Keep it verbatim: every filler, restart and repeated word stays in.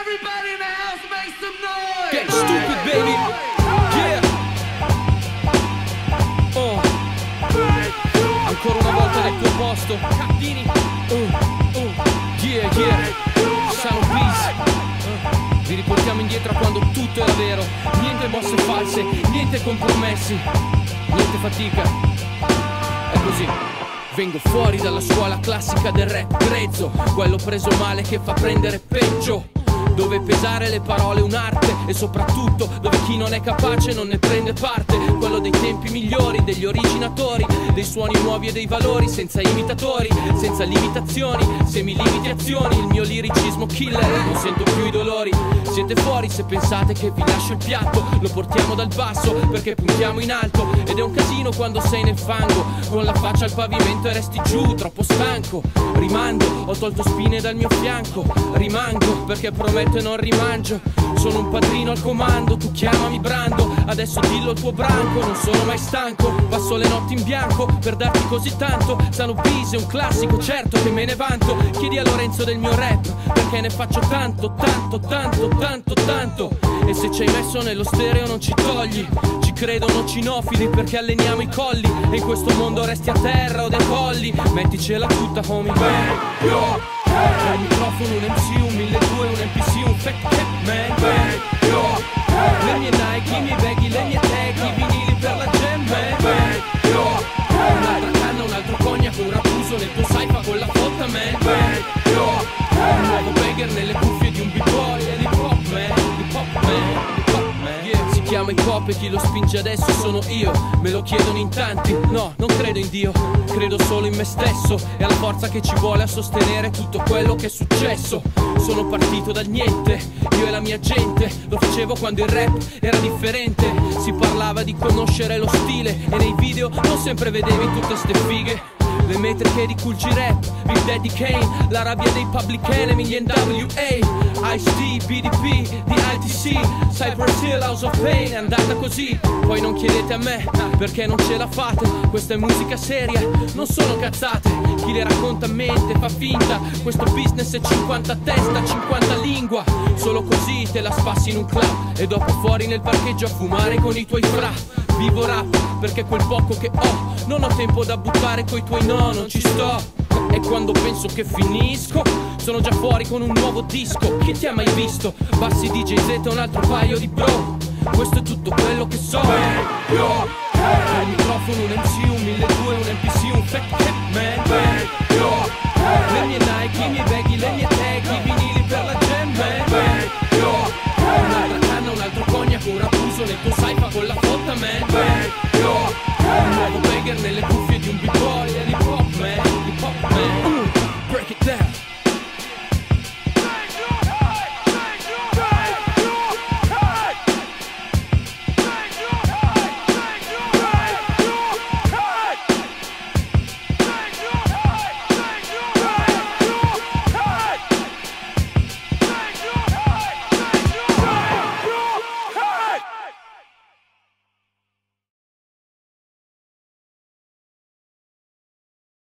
Everybody in the house make some noise. Get stupid, baby. Yeah. Oh. Ancora una volta nel tuo posto. Cattini. Uh, uh. Yeah, yeah. Sono peace. Uh. Vi riportiamo indietro a quando tutto era vero. Niente mosse false, niente compromessi, niente fatica. È così. Vengo fuori dalla scuola classica del rap grezzo, quello preso male che fa prendere peggio, dove pesare le parole è un'arte e soprattutto dove chi non è capace non ne prende parte. Quello dei tempi migliori, degli originatori, dei suoni nuovi e dei valori, senza imitatori, senza limitazioni, semi-limiti azioni. Il mio liricismo killer, non sento più i dolori. Siete fuori se pensate che vi lascio il piatto, lo portiamo dal basso perché puntiamo in alto. Ed è un casino quando sei nel fango, con la faccia al pavimento e resti giù, troppo stanco. Rimando, ho tolto spine dal mio fianco, rimango perché prometto e non rimangio. Sono un padrino al comando, tu chiamami Brando, adesso dillo al tuo branco, non sono mai stanco. Passo le notti in bianco per darti così tanto. Sano Peace è un classico, certo che me ne vanto. Chiedi a Lorenzo del mio rap, perché ne faccio tanto, tanto, tanto, tanto, tanto. E se ci hai messo nello stereo non ci togli. Ci credono cinofili perché alleniamo i colli, e in questo mondo resti a terra o decolli. Metticela tutta, homie. Bang, yo, hey. Un microfono, un M C, un mille due, un M P C, un fake cap, man. Bang, yo, hey. Le mie Nike, i miei baggy, le mie tag, i vinili per la jam, man. Bang, yo, hey. Un'altra canna, un altro cognac, un rapuso nel tuo saifa con la fotta, man. Bang, yo, hey. Un nuovo bagger nelle cuffie di un b-boy e l'hip hop, man. Hip hop, man. Hip hop, man. Yeah. Si chiama hip hop e chi lo spinge adesso sono io. Me lo chiedono in tanti, no, non credo in Dio, credo solo in me stesso e alla forza che ci vuole a sostenere tutto quello che è successo. Sono partito dal niente, io e la mia gente. Lo facevo quando il rap era differente. Si parlava di conoscere lo stile e nei video non sempre vedevi tutte ste fighe. Le metriche di Cool G Rap, Big Daddy Kane, la rabbia dei Public Enemy, gli N W A, Ice-T, B D P, di I T C, Cypress Hill, House of Pain. È andata così, poi non chiedete a me perché non ce la fate. Questa è musica seria, non sono cazzate. Chi le racconta a mente fa finta. Questo business è cinquanta testa, cinquanta lingua. Solo così te la spassi in un club e dopo fuori nel parcheggio a fumare con i tuoi fra. Vivo rap perché quel poco che ho non ho tempo da buttare coi tuoi no, non ci sto. E quando penso che finisco sono già fuori con un nuovo disco. Chi ti ha mai visto? Bassi D J Z e un altro paio di bro. Questo è tutto quello che so. Bang, yo, hey. Un microfono, un M C, un mille due, un M P C, un fake cap, man. Bang, yo, hey. Le mie Nike, i miei baggy, le mie tag,